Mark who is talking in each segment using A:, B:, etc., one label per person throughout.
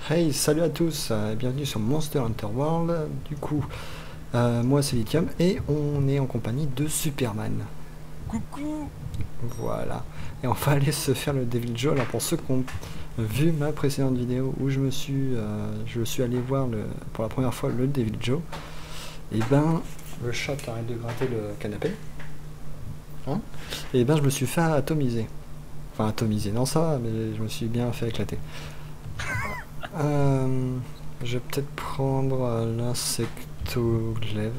A: Hey, salut à tous, bienvenue sur Monster Hunter World. Du coup, moi c'est Lithium et on est en compagnie de Superman.
B: Coucou.
A: Voilà. Et on va aller se faire le Devil Joe. Alors pour ceux qui ont vu ma précédente vidéo où je suis allé voir pour la première fois le Devil Joe, et ben le chat arrête de gratter le canapé. Hein, et ben je me suis fait atomiser. Enfin atomiser, non ça va, mais je me suis bien fait éclater. Je vais peut-être prendre l'insectoglaive.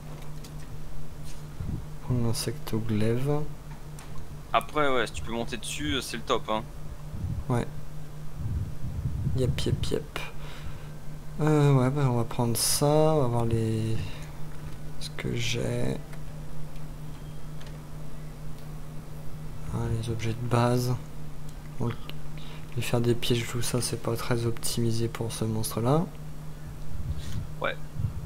A: Prendre l'insectoglaive.
B: Après, ouais, si tu peux monter dessus, c'est le top, hein.
A: Ouais. Yep, yep, yep. Ouais, bah on va prendre ça. On va voir ce que j'ai. Les objets de base. Donc, faire des pièges, tout ça, c'est pas très optimisé pour ce monstre-là.
B: Ouais.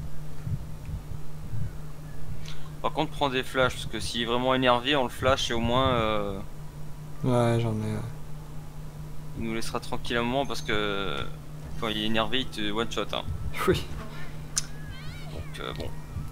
B: Par contre, prends des flashs, parce que s'il est vraiment énervé, on le flash et au moins,
A: Ouais, j'en ai.
B: il nous laissera tranquille un moment, parce que quand il est énervé, il te one-shot, hein.
A: Oui.
B: Donc, bon.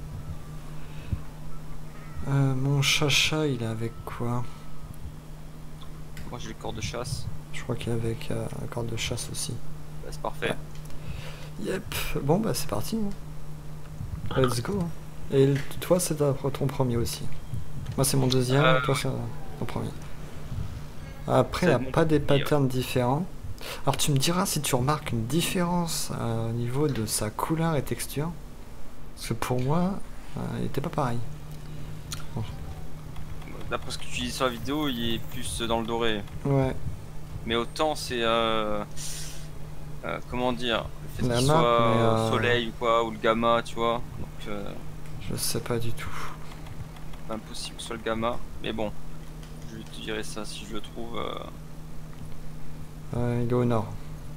A: Mon chacha, il est avec quoi?
B: Moi, j'ai le corps de chasse.
A: Je crois qu'il est avec un corps de chasse aussi.
B: Bah, c'est parfait.
A: Yep. Bon, bah c'est parti. Let's go. Et toi, c'est ton premier aussi. Moi, c'est mon deuxième. Toi, c'est ton premier. Après, il n'y
B: C'est
A: a
B: mon
A: pas des
B: premier, ouais.
A: patterns différents. Alors, tu me diras si tu remarques une différence au niveau de sa couleur et texture. Parce que pour moi, il n'était pas pareil. Bon.
B: D'après ce que tu dis sur la vidéo, il est plus dans le doré.
A: Ouais.
B: Mais autant c'est, comment dire, le fait
A: La
B: qu'il
A: map, mais
B: soit au soleil ou quoi, ou le gamma, tu vois. Donc,
A: je sais pas du tout.
B: impossible que ce soit le gamma. Mais bon. Je te dirai ça si je le trouve.
A: Il est au nord.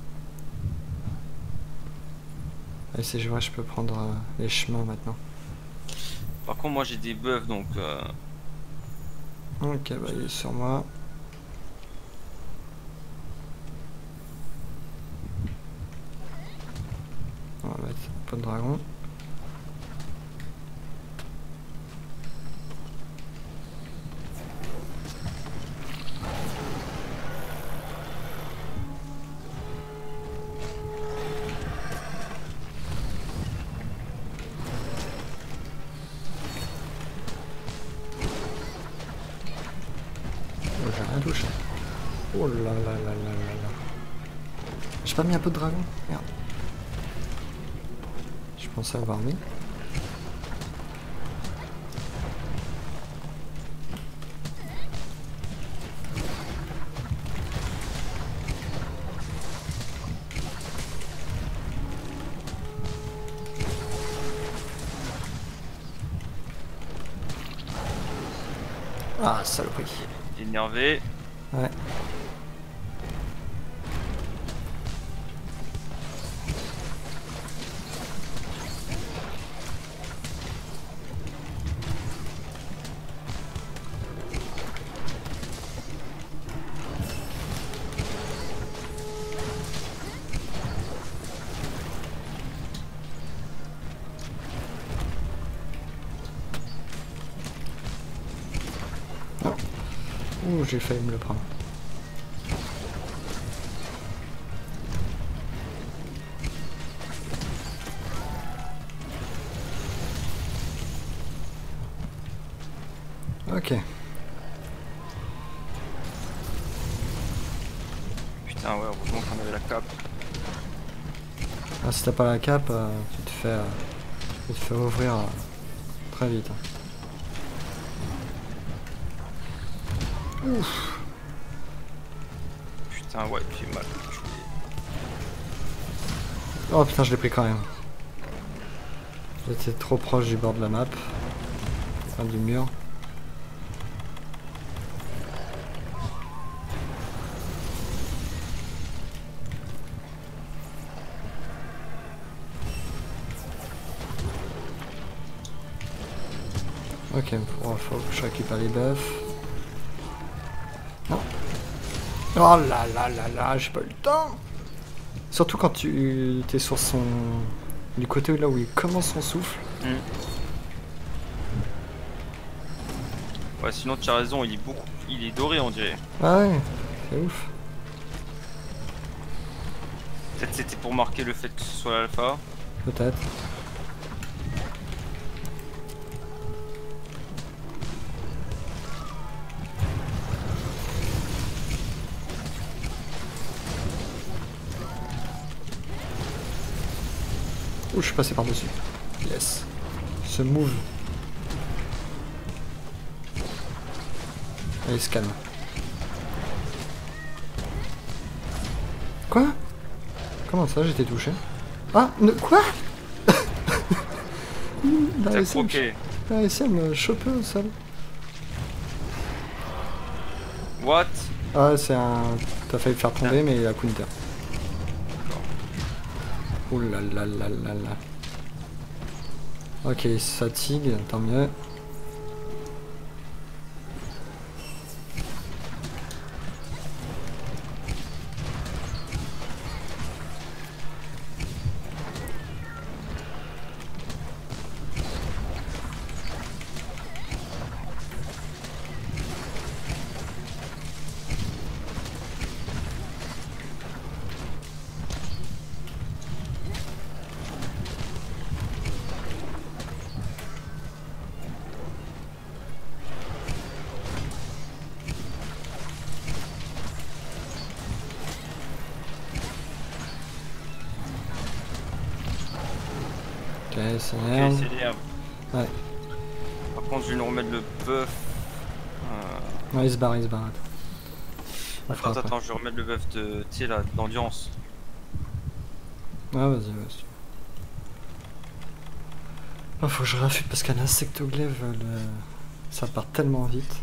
A: Et c'est vrai, je peux prendre les chemins maintenant.
B: Par contre, moi j'ai des bœufs donc.
A: Ok, bah il est sur moi. On va mettre un peu de dragon. Oh, j'ai rien touché. Oh là là là là là là. J'ai pas mis un peu de dragon? Merde. Je pensais avoir mis. Ah, saloperie.
B: Il est énervé.
A: Ouais. Ouh, j'ai failli me le prendre. Ok.
B: Putain, ouais, heureusement qu'on avait la cape.
A: Ah, si t'as pas la cape, tu te fais ouvrir très vite. Ouf.
B: Putain, ouais, j'ai mal.
A: Oh putain, je l'ai pris quand même. J'étais trop proche du bord de la map. Enfin, du mur. Ok, faut que je récupère les buffs. Non. Oh là là là là, j'ai pas eu le temps. Surtout quand tu es sur son... du côté là où il commence son souffle.
B: Ouais, sinon tu as raison, il est doré on dirait.
A: Ah ouais, c'est ouf.
B: Peut-être c'était pour marquer le fait que ce soit l'alpha.
A: Peut-être. Ouh, je suis passé par-dessus. Yes. Ce move. Allez, il se calme. Quoi? Comment ça, j'étais touché? Ah, quoi? Il a réussi à me choper au sol.
B: What?
A: Ah, c'est un... T'as failli le faire tomber, mais il a counter. Ouh là là là là là. Ok, il se fatigue, tant mieux. Ok, c'est merde.
B: Ok, c'est l'herbe.
A: Ouais.
B: Par contre, je vais nous remettre le buff.
A: Ouais, il se barre, il se barre.
B: Attends, je vais remettre le buff de, tu sais, là, d'endurance.
A: Ouais, vas-y, vas-y. Oh, faut que je raffute parce qu'à l'insectoglaive, ça part tellement vite.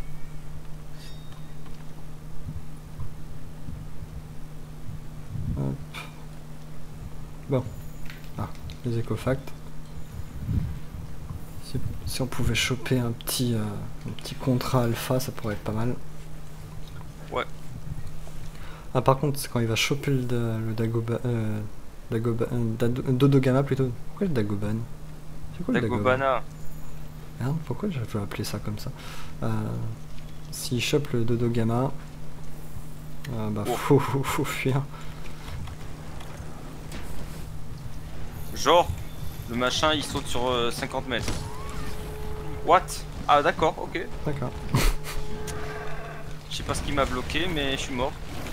A: Hop. Bon. Ah, les écofacts. Si on pouvait choper un petit contrat alpha, ça pourrait être pas mal.
B: Ouais.
A: Ah, par contre, c'est quand il va choper le Dodogama plutôt. Pourquoi le Dagoban? C'est quoi le
B: Dagobana.
A: Merde, pourquoi je veux appeler ça comme ça? S'il chope le Dodogama, bah faut fuir.
B: Genre, le machin il saute sur 50 mètres. What? Ah d'accord, ok.
A: D'accord.
B: Je sais pas ce qui m'a bloqué, mais je suis mort.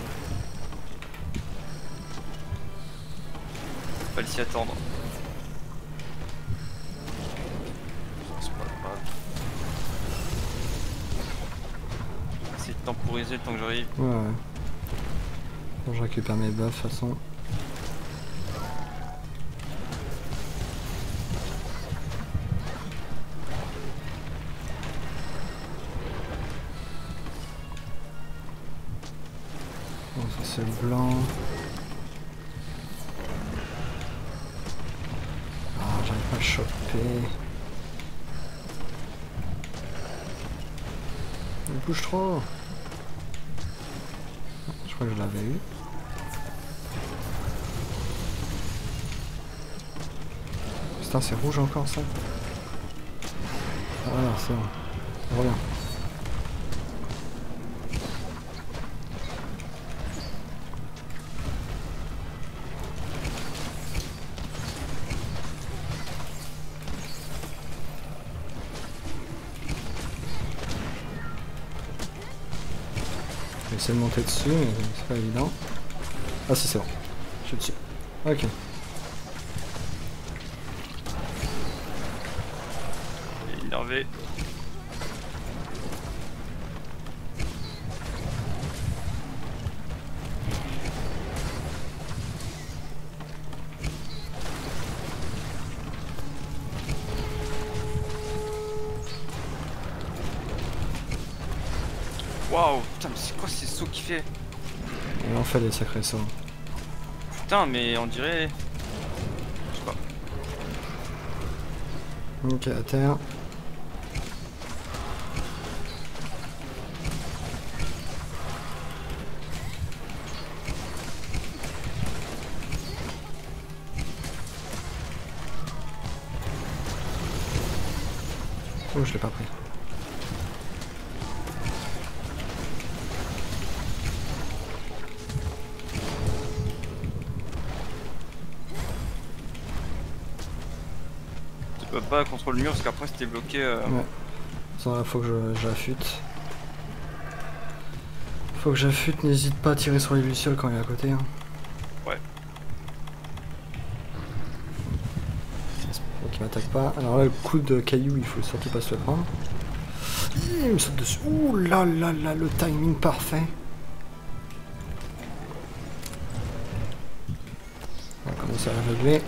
B: Fallait s'y attendre. C'est pas grave. Essayer de temporiser le temps que j'arrive.
A: Ouais, ouais. Bon, je récupère mes buffs de toute façon. Bon, ça c'est le blanc. Ah, j'arrive pas à le choper. Il bouge trop. Je crois que je l'avais eu. Putain, c'est rouge encore ça. Ah, c'est bon. On revient. Je vais essayer de monter dessus, mais c'est pas évident. Ah si, c'est bon. Je suis dessus. Ok.
B: Il est énervé. Waouh, putain, mais c'est quoi ces sauts qu'il fait?
A: Et on fait des sacrés sauts.
B: Putain, mais on dirait... Je sais pas.
A: Ok, à terre. Oh, je l'ai pas pris.
B: Tu peux pas contre le mur parce qu'après c'était bloqué.
A: Ouais. Ça, faut que j'affûte. Faut que j'affûte, n'hésite pas à tirer sur les lucioles quand il est à côté. Hein.
B: Ouais.
A: Faut qu'il m'attaque pas. Alors là, le coup de caillou, il faut surtout pas se le prendre. Il me saute dessus. Ouh là là là, le timing parfait. On va commencer à l'aveugler.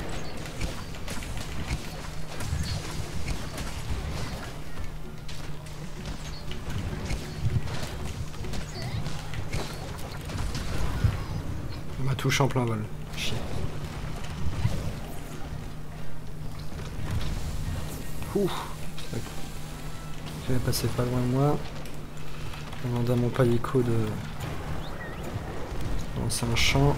A: Il m'a touché en plein vol. Chier. Ouh. Il est passé pas loin de moi. On demande à mon palico de lancer un champ.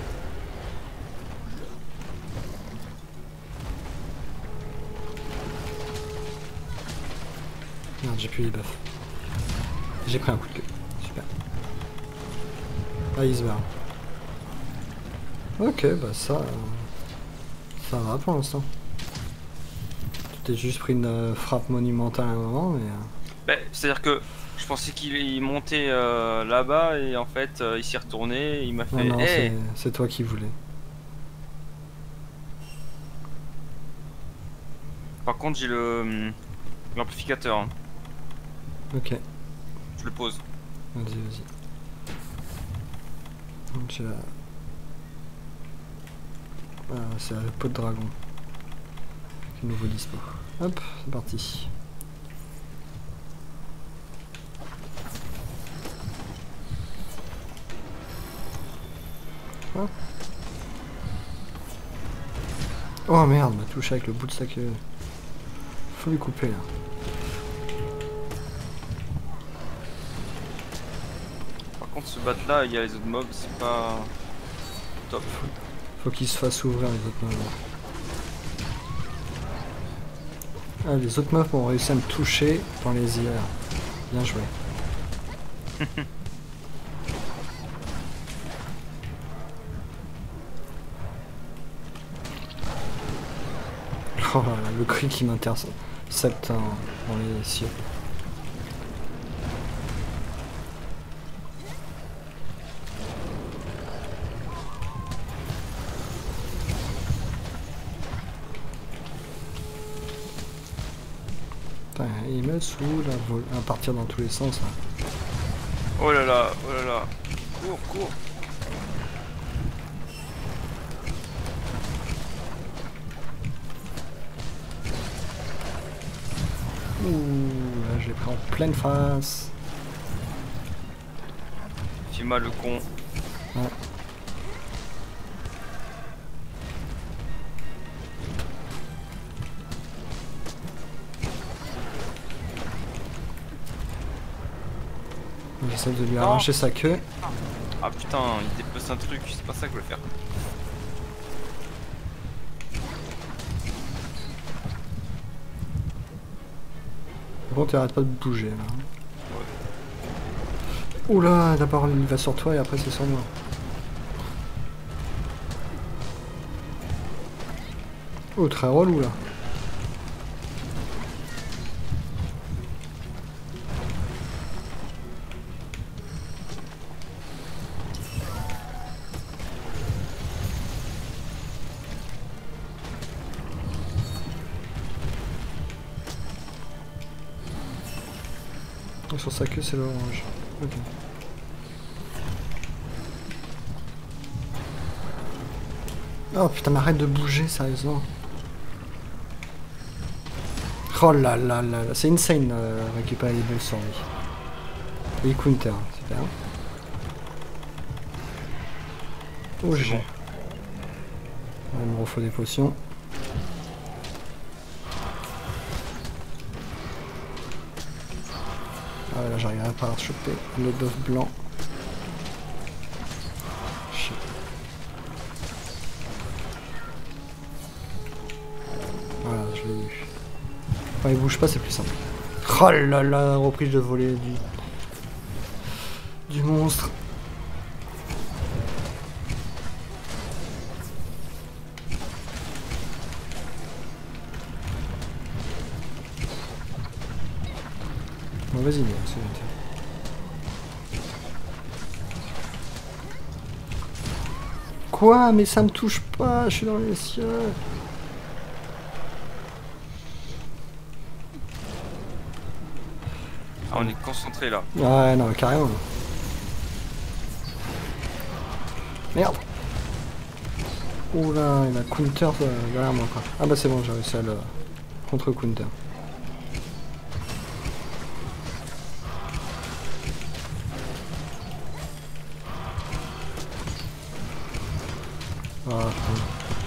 A: Merde, j'ai plus les buffs. J'ai pris un coup de queue. Super. Ah, il se barre. Ok, bah ça va pour l'instant. Tu t'es juste pris une frappe monumentale à un moment, mais...
B: Bah, c'est-à-dire que je pensais qu'il montait là-bas et en fait il s'est retourné, il m'a fait
A: Non,
B: hey.
A: c'est toi qui voulais.
B: Par contre j'ai l'amplificateur. Hein.
A: Ok,
B: Je le pose.
A: vas-y. Donc j'ai la... Ah, c'est la peau de dragon. Avec un nouveau dispo. Hop, c'est parti. Ah. Oh merde, m'a touché avec le bout de sa queue. Faut lui couper là.
B: Par contre ce bat là, il y a les autres mobs, c'est pas top.
A: Faut qu'il se fasse ouvrir les autres mobs. Ah, les autres meufs ont réussi à me toucher dans les airs. Bien joué. Oh là là, le cri qui m'intercepte dans les cieux. Putain, il me saoule à partir dans tous les sens là.
B: Oh là là, cours.
A: Ouh, là je l'ai pris en pleine face.
B: Fais mal le con.
A: Ouais. J'essaie de lui arracher sa queue.
B: Ah putain, il dépose un truc, c'est pas ça que je voulais faire.
A: Par contre, il arrête pas de bouger là. Oula, d'abord il va sur toi et après c'est sur moi. Oh, très relou là. Sur sa queue c'est l'orange. Ok. Oh putain, mais arrête de bouger sérieusement. Oh là là là là, c'est insane récupérer les balles sur lui. Et counter, super. Oh GG.
B: Bon.
A: Il me refaut des potions. Ah là j'arriverai pas à choper le buff blanc. Shit. Voilà, je l'ai eu. Quand il bouge pas c'est plus simple. Oh là là, reprise de volée du monstre. Mauvaise idée, c'est gentil. Quoi? Mais ça me touche pas, je suis dans les cieux.
B: Ah, on est concentré là.
A: Ouais, non, carrément. Merde. Oula, il a counter derrière moi quoi. Ah bah c'est bon, j'ai réussi à le contre-counter. Ah, putain.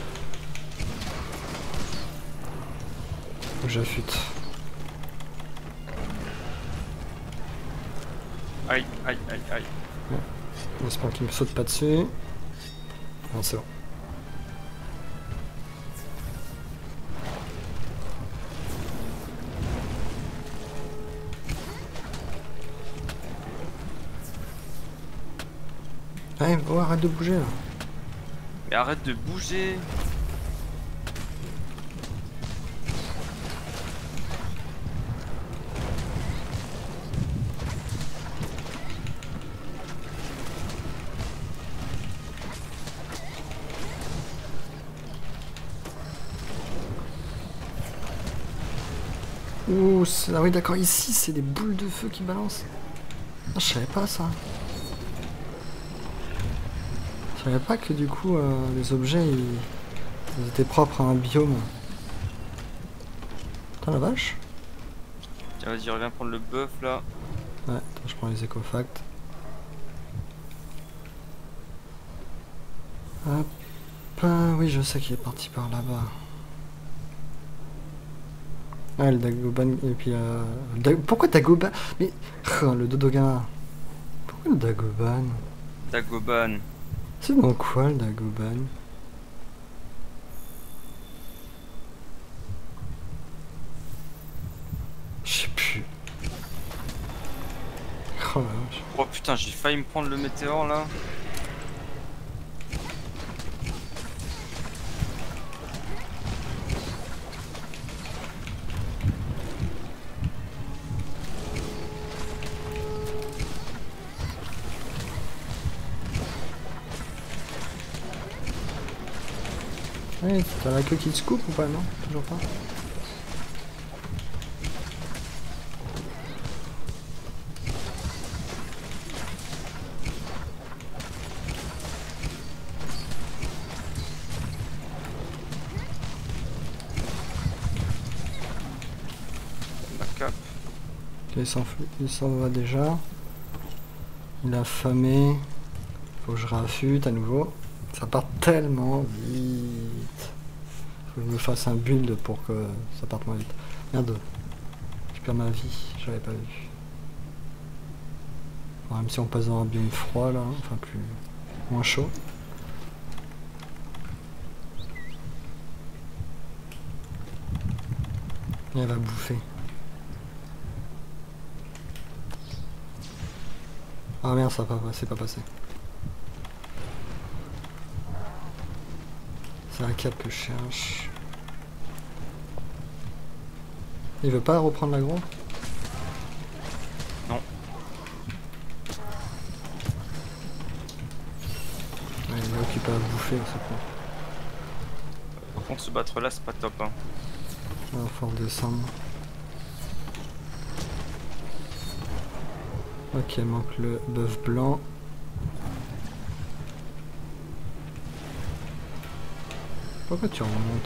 A: Faut que j'affûte.
B: Aïe, aïe, aïe, aïe.
A: J'espère qu'il me saute pas dessus. Non, c'est bon. Ouais, oh, arrête de bouger là.
B: Mais arrête de bouger.
A: Ouh, ah oui d'accord, ici c'est des boules de feu qui balancent. Ah, je savais pas ça. Je savais pas que du coup les objets ils étaient propres à un biome. Putain la vache.
B: Tiens, vas-y, reviens prendre le bœuf là.
A: Ouais, attends, je prends les écofacts. Hop, oui je sais qu'il est parti par là-bas. Ah le Dagoban et puis pourquoi Dagoban? Mais le Dodogama. Pourquoi le Dagoban?
B: Dagoban.
A: C'est dans quoi le Dagoban? Je sais plus. Oh la vache.
B: Oh putain, j'ai failli me prendre le météore là.
A: Ouais, t'as la queue qui te coupe ou pas? Non, toujours pas.
B: La cape.
A: Ok, il s'en va déjà. Il a affamé. Faut que je raffûte à nouveau. Ça part tellement vite. Faut que je me fasse un build pour que ça parte moins vite. Merde. Je perds ma vie. J'avais pas vu. Bon, même si on passe dans un biome froid là. Enfin plus... moins chaud. Et elle va bouffer. Ah merde, ça va pas, c'est pas passé. C'est un cap que je cherche. Il veut pas reprendre l'aggro?
B: Non.
A: Ouais, il est occupé à bouffer, c'est quoi.
B: Par contre, se battre là, c'est pas top. Hein.
A: Ah, faut redescendre. Ok, manque le bœuf blanc. Pourquoi tu remontes?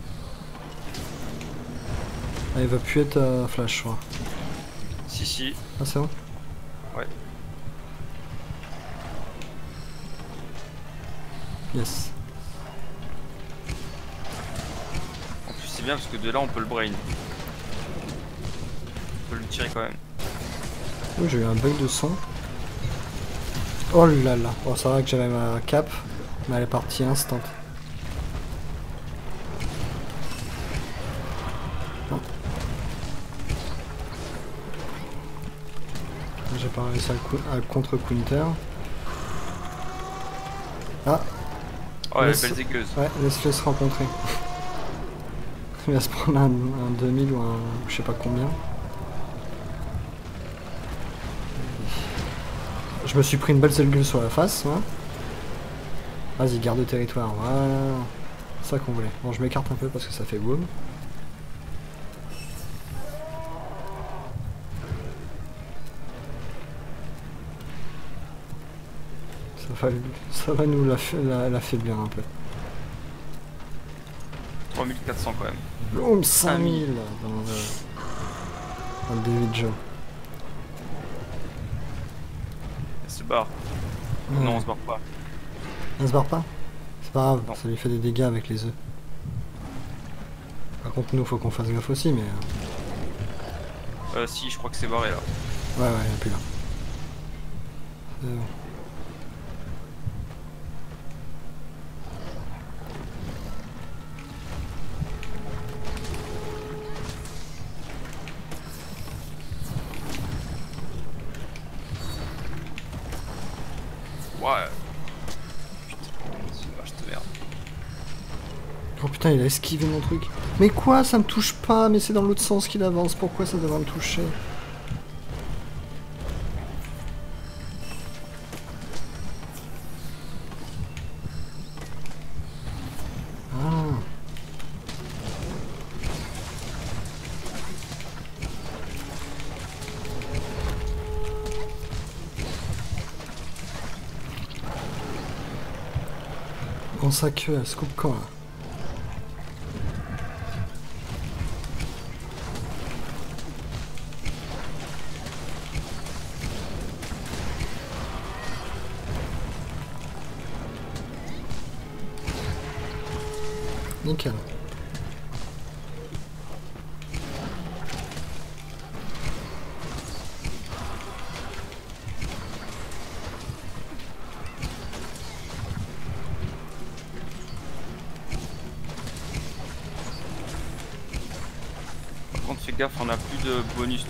A: Ah, il va plus être flash, je crois.
B: Si, si.
A: Ah, c'est bon?
B: Ouais.
A: Yes.
B: En plus, c'est bien parce que de là, on peut le brain. On peut le tirer quand même.
A: Oh, j'ai eu un bug de son. Oh là là. Bon, c'est vrai que j'avais ma cape, mais elle est partie instant. Non. j'ai pas réussi à contre-counter. Ah.
B: Ouais, belle zégueuse.
A: Ouais, laisse-les se rencontrer. Il va se prendre un 2000 ou un je sais pas combien. Je me suis pris une belle zégueuse sur la face, moi. Vas-y, garde le territoire, voilà. C'est ça qu'on voulait. Bon, je m'écarte un peu parce que ça fait boum. Ça va nous l'affaiblir un peu.
B: 3400 quand même.
A: Boum, 5000 dans le David Joe.
B: Elle se barre.
A: Ouais.
B: Non, on se barre pas.
A: Elle se barre pas? C'est pas grave,
B: Non.
A: ça lui fait des dégâts avec les œufs. Par contre, nous, faut qu'on fasse gaffe aussi, mais...
B: Si, je crois que c'est barré là.
A: Ouais, il n'y a plus là. C'est bon.
B: Ouais. Putain, c'est une vache de merde.
A: Oh putain, il a esquivé mon truc. Mais quoi? Ça me touche pas, mais c'est dans l'autre sens qu'il avance. Pourquoi ça devrait me toucher? Ah. Bon, sa queue, elle se coupe quand là? Nickel.
B: Par contre, fais gaffe, on a plus de bonus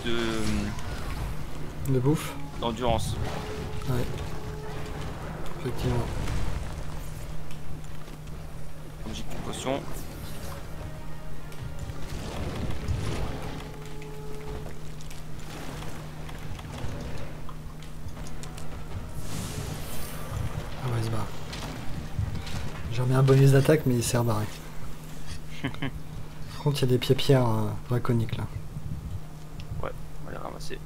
A: De bouffe?
B: d'endurance.
A: Ouais. Effectivement.
B: Comme j'ai plus de potion.
A: Ah ouais, il se barre. J'ai remis un bonus d'attaque, mais il s'est rebarré. Par contre, il y a des pieds-pierres draconiques là.
B: Ouais, on va les ramasser.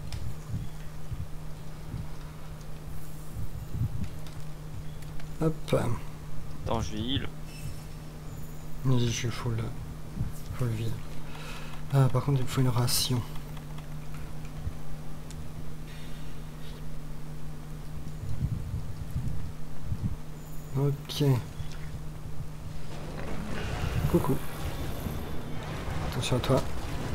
A: Hop.
B: Attends, je vais heal.
A: Vas-y, je suis full vide. Ah, par contre, il me faut une ration. Ok. Coucou. Attention à toi.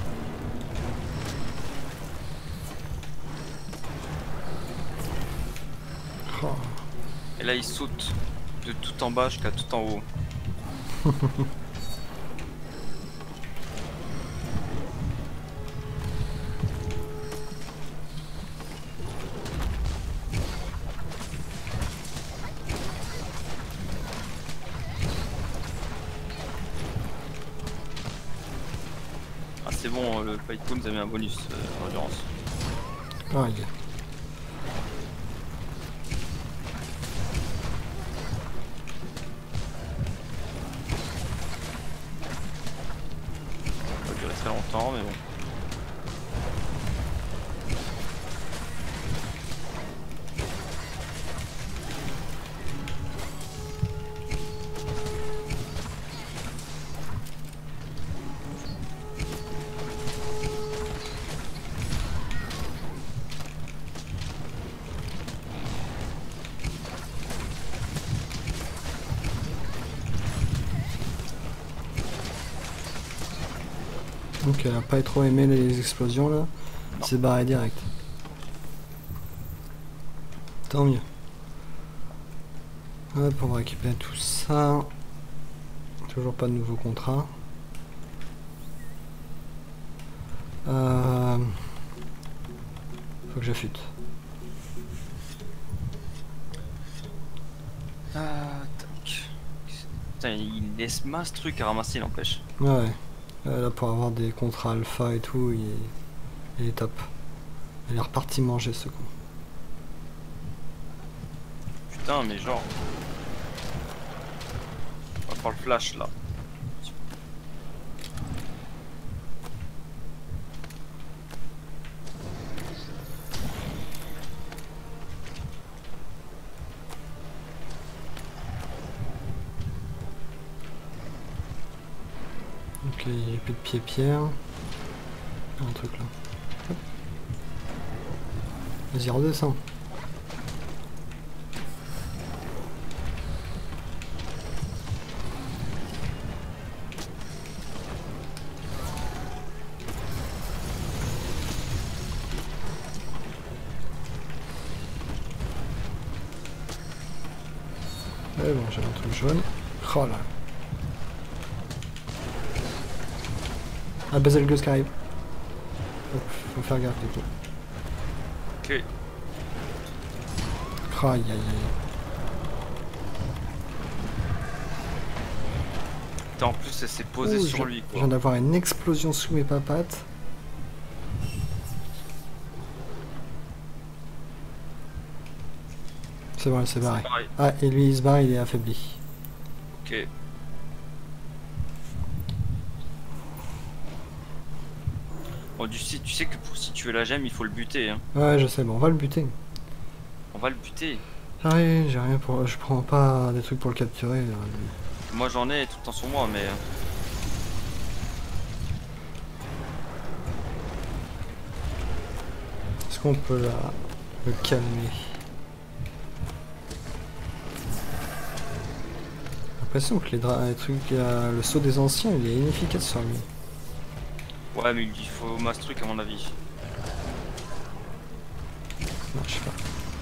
A: Oh.
B: Et là, il saute de tout en bas jusqu'à tout en haut. Ah, c'est bon, le Python nous a mis un bonus d'endurance.
A: Ah, il est.
B: Ça va durer très longtemps, mais bon.
A: Donc elle a pas trop aimé les explosions là. Il s'est barré direct. Tant mieux. Hop, on va récupérer tout ça. Toujours pas de nouveau contrat. Faut que j'affûte.
B: Tac. Putain, il laisse masse truc à ramasser, il empêche.
A: Ouais. Là, pour avoir des contrats alpha et tout, il est top. Il est reparti manger ce con.
B: Putain, mais genre. On va faire le flash là.
A: Ok, j'ai plus de pied-pierre. Un truc là. Hop. Vas-y, redescends. Ouais, bon, j'ai un truc jaune. Oh là. Ah, Bazelgeuse qui arrive. Hop, faut faire gaffe du coup.
B: Ok.
A: Aïe aïe aïe.
B: Putain, en plus, elle s'est posée
A: Ouh,
B: sur lui
A: je
B: quoi.
A: viens d'avoir une explosion sous mes papates. C'est bon, c'est barré.
B: Pareil.
A: Ah, et lui il se barre, il est affaibli.
B: Ok. Bon, tu sais que pour si tu veux la gemme, il faut le buter. Hein.
A: Ouais, je sais, bon, on va le buter.
B: On va le buter.
A: Ah oui, j'ai rien pour. Je prends pas des trucs pour le capturer. Là.
B: Moi j'en ai tout le temps sur moi, mais.
A: Est-ce qu'on peut le calmer? J'ai l'impression que les trucs, le saut des anciens, il est inefficace sur lui.
B: Ouais, mais il faut masse truc à mon avis.
A: Non, je sais pas.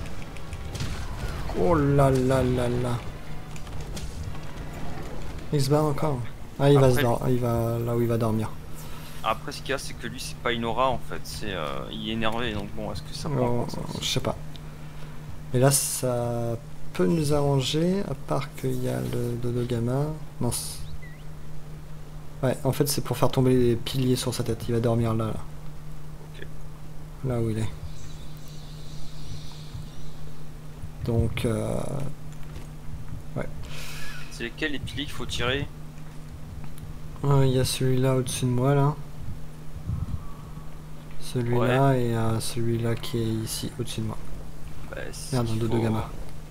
A: Oh là là là là. Il se bat encore. Ah, il
B: Après,
A: il va là où il va dormir.
B: Après, ce qu'il y a, c'est que lui, c'est pas une aura en fait. C'est, il est énervé, donc bon, est-ce que ça prend
A: Oh,
B: en compte ça
A: je sais pas. Mais là, ça peut nous arranger, à part qu'il y a le Dodogama. Non. Ouais, en fait, c'est pour faire tomber les piliers sur sa tête. Il va dormir là.
B: Ok.
A: Là où il est. Donc, ouais.
B: C'est lesquels les piliers qu'il faut tirer?
A: Il y a celui-là au-dessus de moi, là. Celui-là et celui-là qui est ici, au-dessus de moi.
B: Bah,
A: Merde, un Dodogama.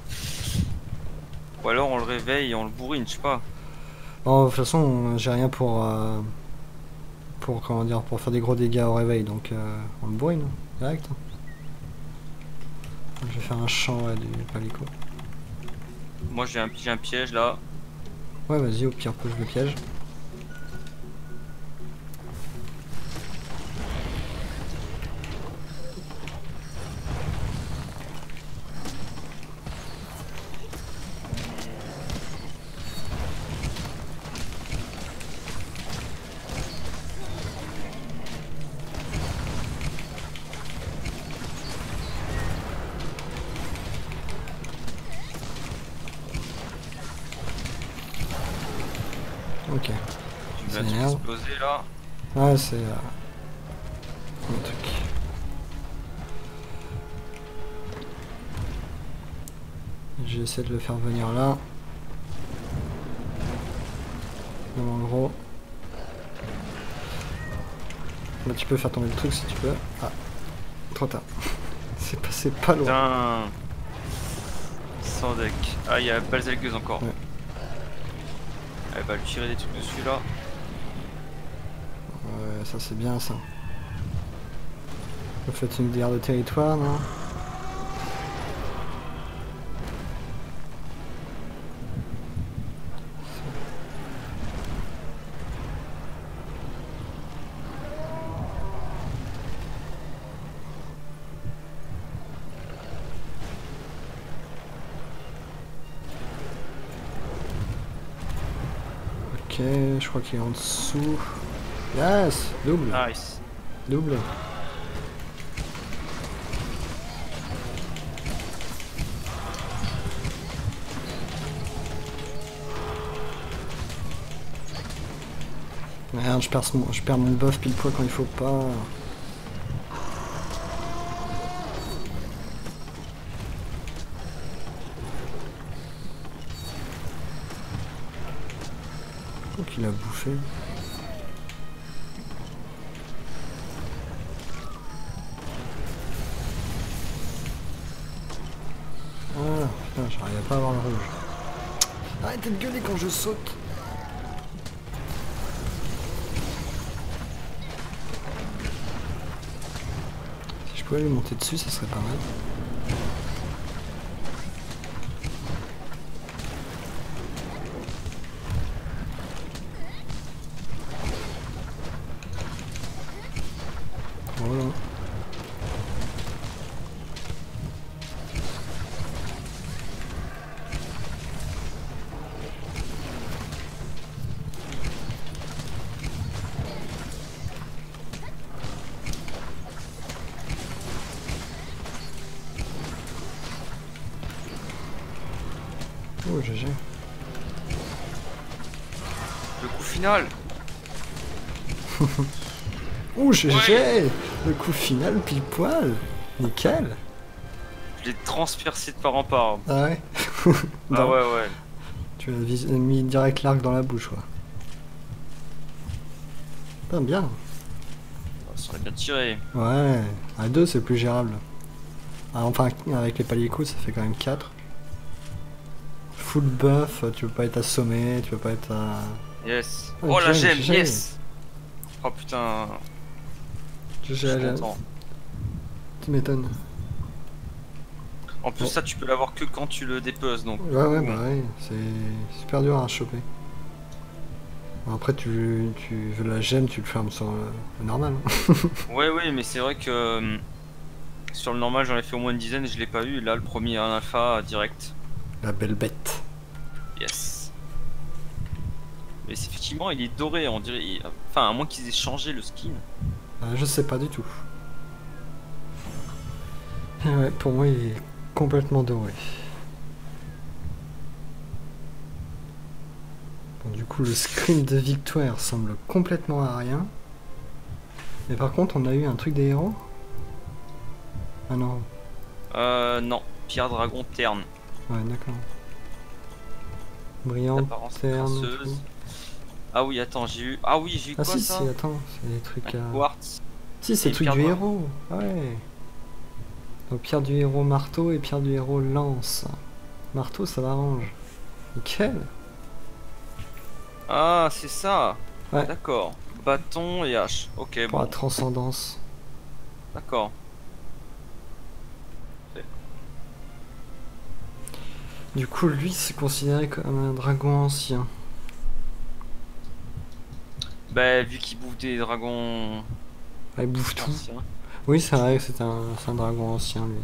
B: Ou alors on le réveille et on le bourrine, je sais pas.
A: Bon, de toute façon, j'ai rien pour comment dire, pour faire des gros dégâts au réveil, donc on le bourrine, direct. Je vais faire un champ du palico.
B: Moi j'ai un piège là.
A: Ouais, vas-y, au pire, pose le piège. Ok.
B: Tu vas
A: C'est
B: tout
A: merde.
B: exploser là.
A: Ouais, c'est un truc. J'ai essayé de le faire venir là. En gros. Là, tu peux faire tomber le truc si tu veux. Ah, trop tard. C'est passé pas loin.
B: Putain. Sans deck. Ah, il y a Balzelgeuse encore.
A: Ouais.
B: Elle va lui tirer des trucs dessus là.
A: Ouais, ça c'est bien ça. Vous faites une guerre de territoire, non? Ok, je crois qu'il est en dessous. Yes! Double!
B: Nice.
A: Double! Merde, je perds mon buff pile poil quand il faut pas. Donc il a bouffé. Voilà, putain, j'arrivais pas à avoir le rouge. Arrêtez de gueuler quand je saute. Si je pouvais lui monter dessus, ça serait pas mal. Voilà. Oh, GG.
B: Le coup final.
A: Oh, GG
B: Ouais.
A: Le coup final, pile poil. Nickel.
B: Je l'ai transpercé de part en part.
A: Ah ouais.
B: Ah ouais, ouais.
A: Tu as mis direct l'arc dans la bouche, quoi. Putain, bien.
B: Ça serait bien tiré.
A: Ouais, à 2 c'est plus gérable. Ah, enfin, avec les paliers coups, ça fait quand même 4. Full buff, tu peux pas être assommé, tu peux pas être à...
B: Yes.
A: Oh,
B: Oh la
A: gemme,
B: gemme,
A: gemme.
B: yes. Oh putain. Je suis content.
A: Tu m'étonnes.
B: En plus,
A: Bon.
B: ça, tu peux l'avoir que quand tu le déposes, donc.
A: Ouais, ouais,
B: bon.
A: bah ouais, c'est super dur à choper. Bon, après, tu veux la gemme, tu le fermes sur le normal.
B: Ouais, ouais, mais c'est vrai que sur le normal, j'en ai fait au moins une dizaine et je l'ai pas eu. Et là, le premier en alpha direct.
A: La belle bête.
B: Yes. Mais effectivement, il est doré, on dirait. Enfin, à moins qu'ils aient changé le skin.
A: Je sais pas du tout. Et ouais, pour moi, il est complètement doré. Bon, du coup, le scream de victoire semble complètement à rien. Mais par contre, on a eu un truc des héros. Ah non,
B: Non. Pierre Dragon Terne.
A: ouais, d'accord. Brillante,
B: D'apparence
A: terne.
B: craseuse.
A: tout.
B: Ah oui, attends, j'ai eu. Ah oui, j'ai eu
A: Ah
B: quoi
A: si,
B: ça?
A: si, attends, c'est des trucs à...
B: Quartz.
A: Si, c'est
B: Et
A: le truc
B: pierre
A: du
B: noire.
A: héros. Ouais. Donc pierre du héros marteau et pierre du héros lance. Marteau, ça m'arrange. Nickel.
B: Ah, c'est ça.
A: Ouais.
B: D'accord. Bâton et hache. Ok,
A: Pour
B: bon.
A: la transcendance.
B: D'accord.
A: Du coup, lui, c'est considéré comme un dragon ancien.
B: Bah, vu qu'il bouffe des dragons
A: Ah, il bouffe tout.
B: anciens.
A: Oui, c'est vrai que c'est un dragon ancien, lui.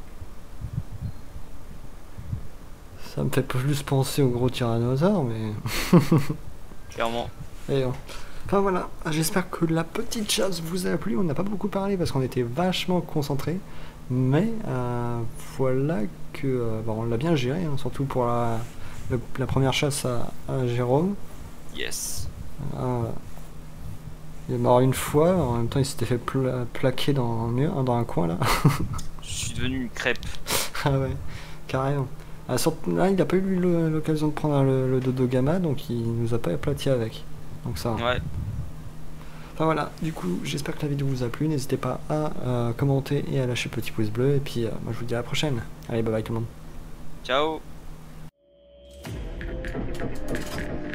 A: Ça me fait plus penser au gros tyrannosaure, mais...
B: Clairement.
A: Et enfin voilà, j'espère que la petite chasse vous a plu. On n'a pas beaucoup parlé parce qu'on était vachement concentrés. Mais voilà que bon, on l'a bien géré, hein, surtout pour la première chasse à Jérôme.
B: Yes.
A: Il est mort une fois, en même temps il s'était fait plaquer dans un mur, dans un coin là.
B: Je suis devenu une crêpe.
A: Ah ouais, carrément. Là il n'a pas eu l'occasion de prendre le dodo gamma, donc il nous a pas aplati avec. Donc ça.
B: Ouais.
A: Enfin voilà, du coup j'espère que la vidéo vous a plu, n'hésitez pas à commenter et à lâcher le petit pouce bleu, et puis moi je vous dis à la prochaine. Allez, bye bye tout le monde.
B: Ciao.